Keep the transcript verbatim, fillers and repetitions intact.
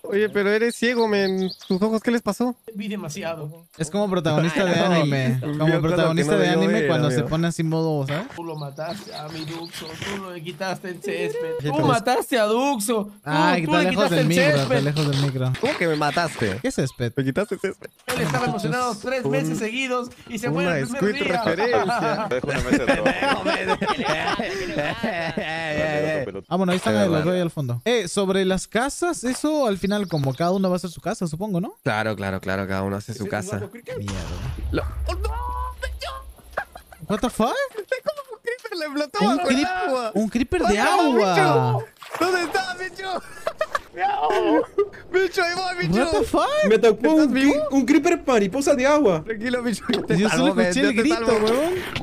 Oye, pero eres ciego, men. ¿Tus ojos qué les pasó? Vi demasiado. Es como protagonista de No, anime. vio Como cosas protagonista que no de debió anime ver, cuando se amigo. pone así modo, ¿sabes? Tú lo mataste a mi Duxo. Tú le quitaste el césped. Sí, Tú pero- mataste a Duxo. Tú, Ah, que tú está le lejos quitaste del el micro, está césped. lejos del micro. ¿Cómo que me mataste? ¿Qué es césped? Me quitaste césped. Él estaba emocionado tres Un- meses seguidos y se una muere el primer squid día. referencia. Dejo una mesa de trabajo. Ah, bueno, ahí están De los verdad. dos ahí al fondo. Eh, sobre las casas, eso al final como cada uno va a hacer su casa, supongo, ¿no? Claro, claro, claro. Cada uno hace su casa. Mierda. Lo- What the fuck? Un creeper le explotó Un, bajo el creep- agua. un creeper de ¿Dónde va, agua. bicho? ¿Dónde está, bicho? Bicho, ahí voy, bicho. What the fuck? Me tocó ¿Estás un, vivo? cri- un creeper mariposa de agua. Tranquilo, bicho. Yo te Yo solo salvo, men, escuché yo el te grito, salvo. weón.